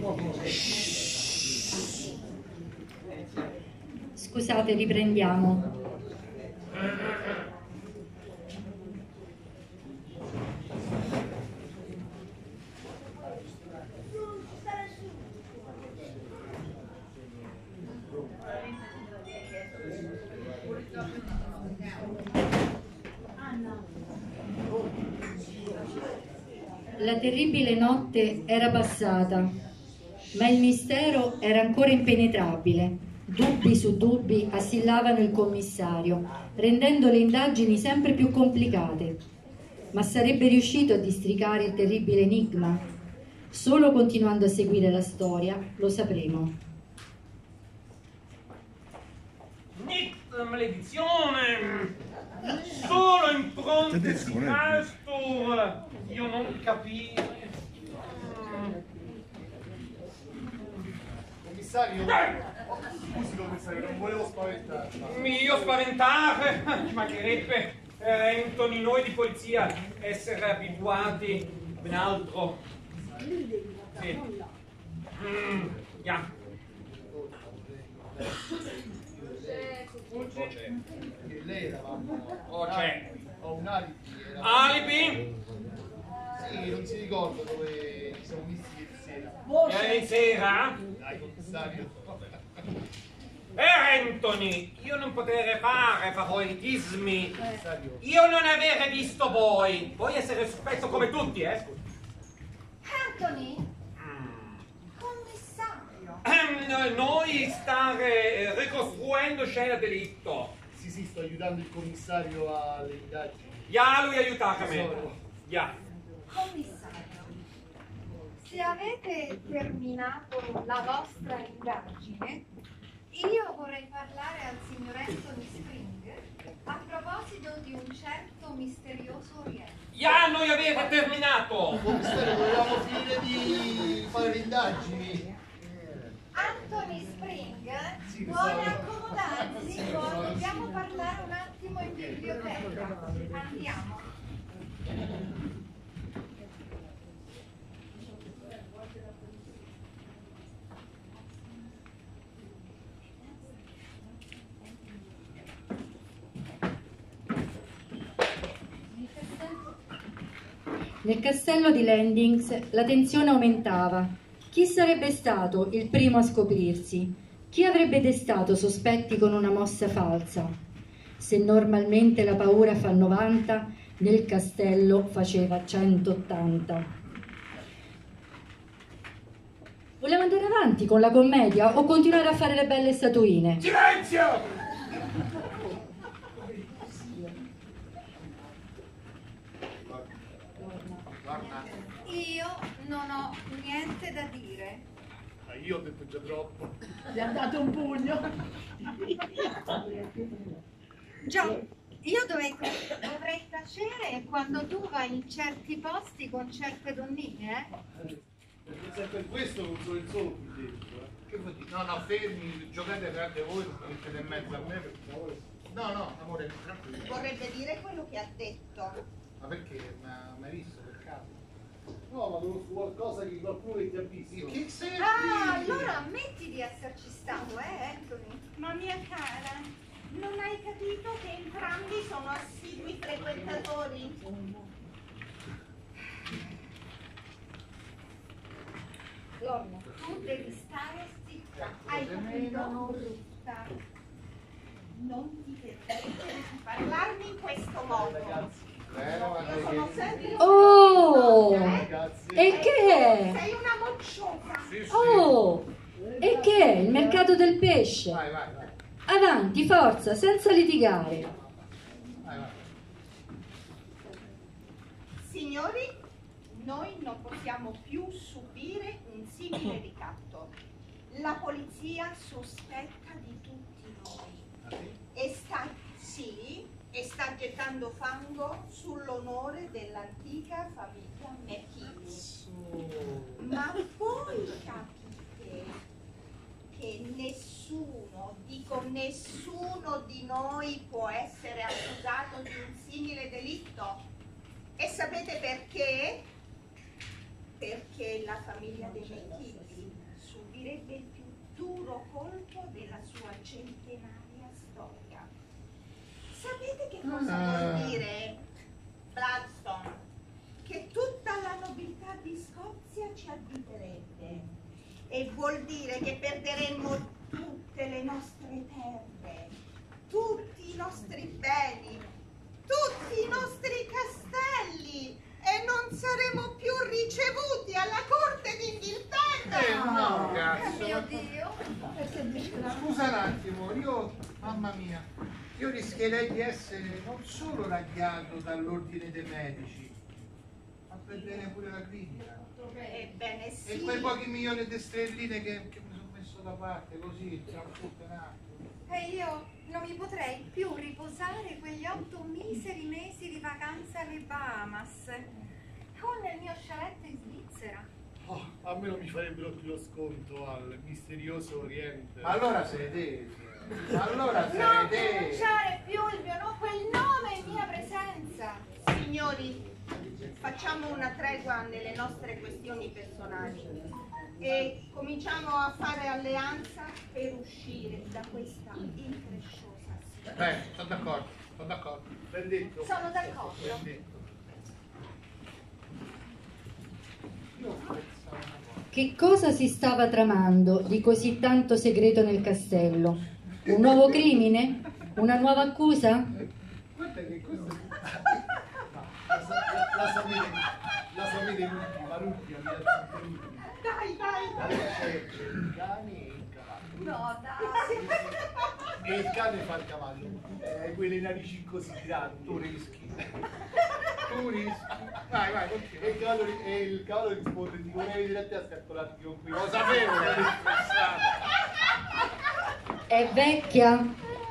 Scusate, riprendiamo. La terribile notte era passata, ma il mistero era ancora impenetrabile. Dubbi su dubbi assillavano il commissario, rendendo le indagini sempre più complicate. Ma sarebbe riuscito a districare il terribile enigma? Solo continuando a seguire la storia lo sapremo. Maledizione! Solo impronte di Castor! Io non capisco. Commissario? Scusi commissario, non volevo spaventarmi. Io spaventare? Ci mancherebbe. Anthony, noi di polizia essere abituati a ben altro. Sì. Yeah. C'è. Lei eravamo. C'è. Ho un alibi. Alibi? Sì, non si ricorda dove ci siamo visti ieri sera. Ieri sera? Dai, commissario. Anthony, io non potrei fare favoritismi. Io non avere visto voi essere sospetto come tutti, Anthony? Commissario? Noi stare ricostruendo scena delitto. Sì, sto aiutando il commissario alle indagini. Lui aiutatemi. Commissario, se avete terminato la vostra indagine, io vorrei parlare al signor Anthony Spring a proposito di un certo misterioso oriente. Noi avete terminato. Commissario, volevamo finire di fare le indagini. Anthony Spring vuole accomodarsi, dobbiamo parlare un attimo in biblioteca. Andiamo. Nel castello di Landings la tensione aumentava. Chi sarebbe stato il primo a scoprirsi? Chi avrebbe destato sospetti con una mossa falsa? Se normalmente la paura fa 90, nel castello faceva 180. Vogliamo andare avanti con la commedia o continuare a fare le belle statuine? Silenzio! Io non ho niente da dire. Io ho detto già troppo. Gli ha dato un pugno. Già, io dovrei tacere quando tu vai in certi posti con certe donnine, Se per questo non sono il solo qui dentro. Che vuol dire? No, fermi, giocate tra voi, non mettete in mezzo a me per favore. No, amore, tranquillo. Vorrebbe dire quello che ha detto. Ma perché? Ma hai visto per caso? No, ma conosco qualcosa che qualcuno che ti ha visto. Che sei? Allora ammetti di esserci stato, Anthony? Ma mia cara, non hai capito che entrambi sono assidui frequentatori? Lorna, tu devi stare zitta. Hai capito? Brutta. Non ti permettere di parlarmi in questo modo. Io sono sempre... Oh! Ragazzi. E che è? Sei una mocciosa. Oh! E che è? Il mercato del pesce? Vai. Avanti, forza, senza litigare. Vai. Signori, noi non possiamo più subire un simile ricatto. La polizia sospetta di tutti noi e sta gettando fango sull'onore dell'antica famiglia McKinney. Ma voi capite che nessuno di noi può essere accusato di un simile delitto? E sapete perché? perché la famiglia dei Mechilli subirebbe il più duro colpo della sua centenaria storia. Sapete che cosa vuol dire, Bloodstone? Che tutta la nobiltà di Scozia ci abiterebbe, e vuol dire che perderemmo tutte le nostre terre, tutti i nostri beni, tutti i nostri castelli, e non saremo più ricevuti alla corte d'Inghilterra. No, cazzo. Mio Dio. Scusa un attimo, io, mamma mia, io rischierei di essere non solo raggiato dall'ordine dei medici, ma perdere pure la clinica. Ebbene sì. E quei pochi milioni di sterline che mi sono messo da parte, così, tra un po' un attimo. E io non mi potrei più riposare quegli 8 miseri mesi di vacanza alle Bahamas con il mio chalet in Svizzera. Oh, a me non mi farebbero più lo sconto al misterioso Oriente. Ma allora sei te, allora sei Non te. pronunciare più il mio nome, quel nome in mia presenza. Signori, facciamo una tregua nelle nostre questioni personali e cominciamo a fare alleanza per uscire da questa incresciosa situazione. Sono d'accordo. Ben detto. Sono d'accordo. Ben detto. Io pensavo una cosa. Che cosa si stava tramando di così tanto segreto nel castello? Un nuovo crimine? Una nuova accusa? Guarda che questo La sapete l'ultima, Dai. c'è il cane e il cavallo. No, dai. E il cane fa il cavallo. Quelle narici così grandi. Tu rischi. Vai, continua. E il cavallo risponde, ti vorrei vedere a te a scattolarti con qui. Lo sapevo che eri stressata. È vecchia?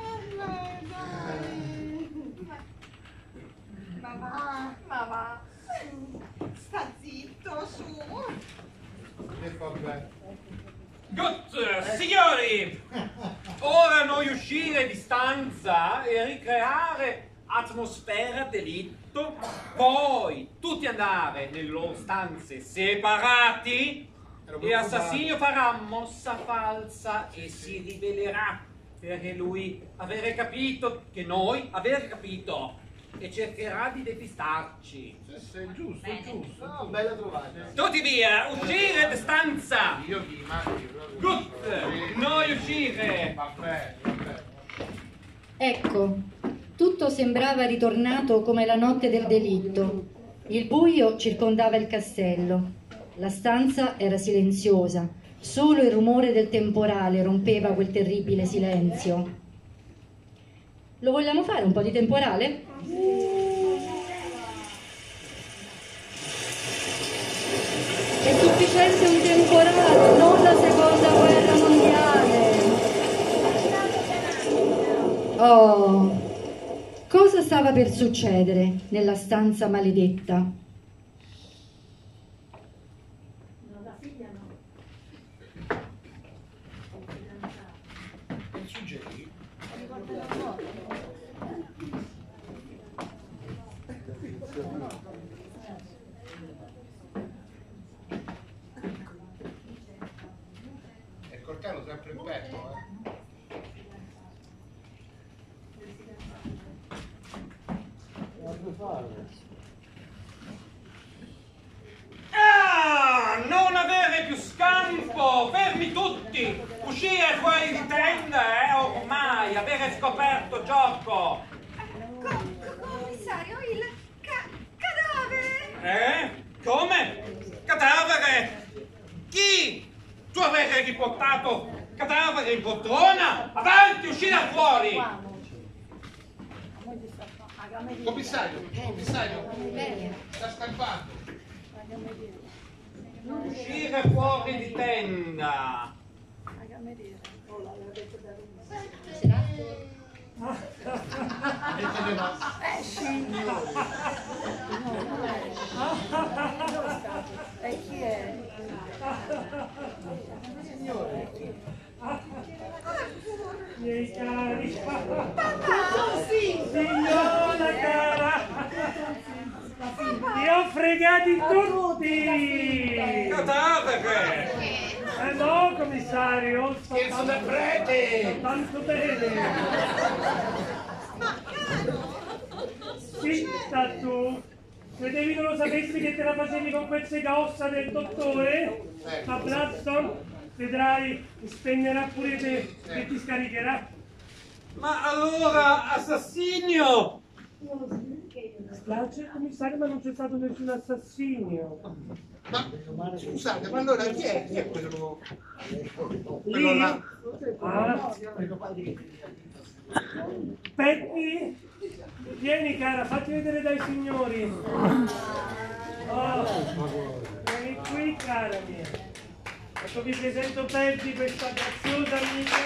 Ma va. Sta zitto, su. E vabbè. Good, signori! Ora noi uscire di stanza e ricreare atmosfera delitto, poi tutti andare nelle loro stanze separati e Assassino farà mossa falsa e si rivelerà perché lui avere capito che noi avere capito e cercherà di depistarci. Sì, giusto. No, bella trovata. Tutti via, uscire di stanza! Io vi immagino proprio. Good, noi uscire! Va bene. Ecco, tutto sembrava ritornato come la notte del delitto. Il buio circondava il castello. La stanza era silenziosa. Solo il rumore del temporale rompeva quel terribile silenzio. Lo vogliamo fare un po' di temporale? È sufficiente un temporale, non la seconda guerra mondiale. Oh, cosa stava per succedere nella stanza maledetta? Non suggeri? E il coltello sempre in petto, Non avere più scampo! Fermi tutti! Uscire fuori di tenda, ormai! Avere scoperto gioco! Commissario, il cadavere! Come? Cadavere? Chi? Tu avete riportato cadavere in poltrona? Avanti, uscire fuori! Commissario, sta scappando. Uscire fuori di tenda! E chi è? Miei cari, signora cara, li ho fregati tutti! commissario, Scherzo da prete! tanto bene. Ma caro, Zitta tu. Credevi non lo sapessi che te la facevi con quel segaossa del dottore? Ma Blaston, vedrai, ti spegnerà pure te e ti scaricherà. Ma allora, assassinio! Spiace, commissario, ma non c'è stato nessun assassinio. Ma scusate, ma allora chi è quello? Quello Lì? là? Ah. Peggy, vieni cara, fatti vedere dai signori. Oh, vieni qui cara mia. Ecco vi presento Peggy, questa graziosa amica.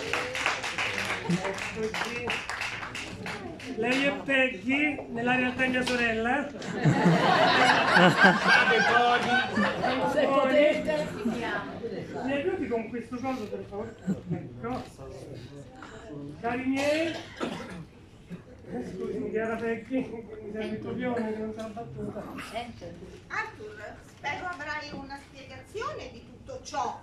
Eccoci. Lei è Peggy, nella realtà è mia sorella. Se potete. Mi aiuti con questo coso per favore? Ecco. Cari miei, scusami che era Peggy, mi serve il copione che non c'è la battuta. Arthur, spero avrai una spiegazione di tutto ciò.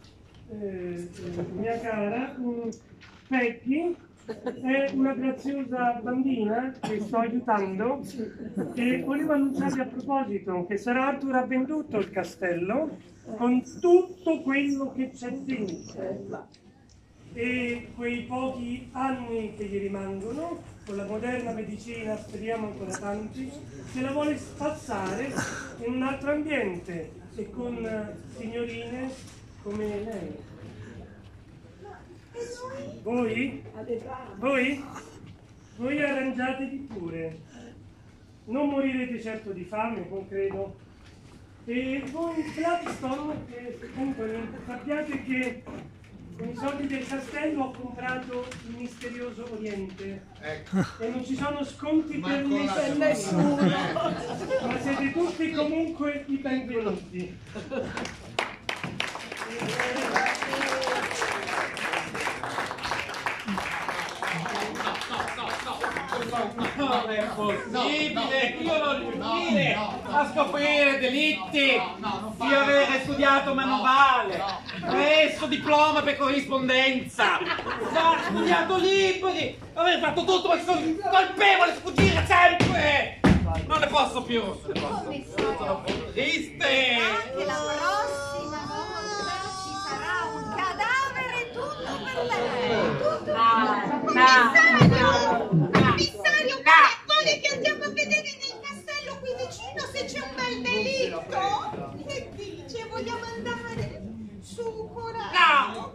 Mia cara, Peggy è una graziosa bambina che sto aiutando e volevo annunciarvi a proposito che Sir Arthur ha venduto il castello con tutto quello che c'è dentro e quei pochi anni che gli rimangono con la moderna medicina, speriamo ancora tanti, se la vuole spazzare in un altro ambiente e con signorine come lei. Voi? Voi arrangiatevi pure. Non morirete certo di fame, non credo. E voi, Blackstone, Anthony, sappiate che con i soldi del castello ho comprato il misterioso Oriente. Ecco. E non ci sono sconti per Manco nessuno. Ma siete tutti comunque i benvenuti. Non è possibile, io non riuscire a scoprire delitti di avere studiato manovale, preso diploma per corrispondenza, aver studiato libri, aver fatto tutto, ma sono colpevole, sfuggire sempre! Non ne posso più! Commissario, Esiste! anche la prossima volta ci sarà un cadavere tutto per lei. Tutto Commissario, vuole che andiamo a vedere nel castello qui vicino se c'è un bel delitto? Che dice? Vogliamo andare? Su, coraggio!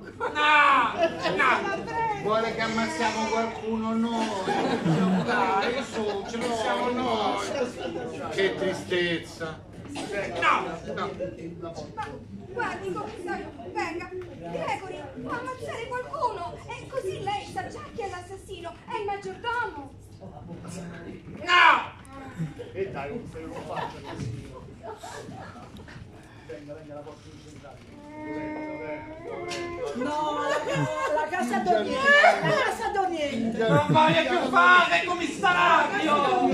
No! Vuole che ammazziamo qualcuno noi? Dai, su, ce lo siamo noi. Che tristezza. No! Ma guardi, commissario, venga. Gregory, può ammazzare qualcuno. E così lei sa già chi è l'assassino. È il maggiordomo. No! E dai, non lo faccio così. Venga, la posso incentrare. No, la casa d'Oriente, la casa d'Oriente. Non voglio più fare, commissario!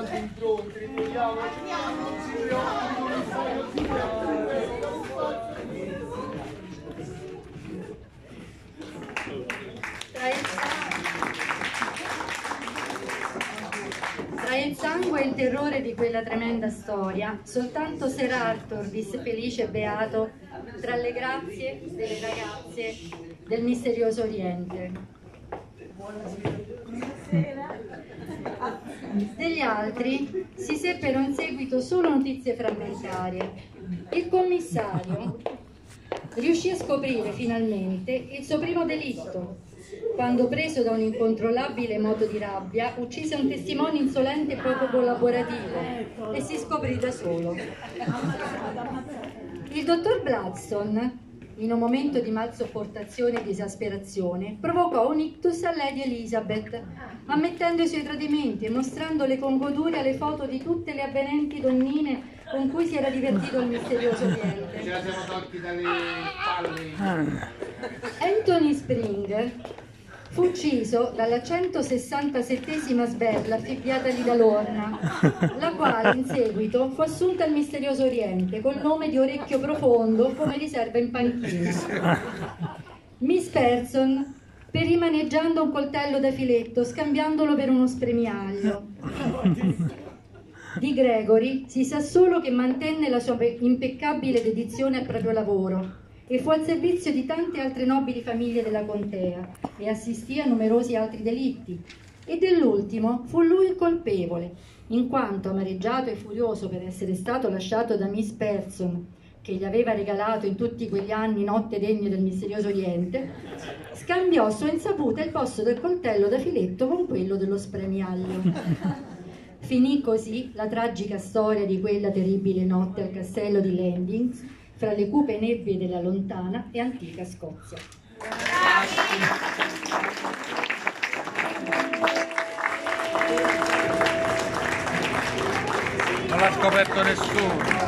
Tra il sangue e il terrore di quella tremenda storia, soltanto Sir Arthur visse felice e beato tra le grazie delle ragazze del misterioso Oriente. Degli altri si seppero in seguito solo notizie frammentarie. Il commissario riuscì a scoprire finalmente il suo primo delitto, quando, preso da un incontrollabile moto di rabbia, uccise un testimone insolente e poco collaborativo e si scoprì da solo. Il dottor Blackstone, in un momento di malsopportazione e di esasperazione, provocò un ictus a Lady Elizabeth, ammettendo i suoi tradimenti e mostrandole con goduria le foto di tutte le avvenenti donnine con cui si era divertito il misterioso Oriente. Ce la siamo tolti dalle palle. Anthony Spring fu ucciso dalla 167esima sberla affibbiatagli da Lorna, la quale in seguito fu assunta al misterioso Oriente col nome di Orecchio Profondo, come riserva in panchina. Miss Person rimaneggiando un coltello da filetto, scambiandolo per uno spremiaglio. Di Gregory si sa solo che mantenne la sua impeccabile dedizione al proprio lavoro e fu al servizio di tante altre nobili famiglie della contea e assistì a numerosi altri delitti. E dell'ultimo fu lui il colpevole, in quanto amareggiato e furioso per essere stato lasciato da Miss Person, che gli aveva regalato in tutti quegli anni notte degne del misterioso Oriente, scambiò a sua insaputa il posto del coltello da filetto con quello dello spremiaglio. Finì così la tragica storia di quella terribile notte al castello di Landings, fra le cupe nebbie della lontana e antica Scozia. Non l'ha scoperto nessuno.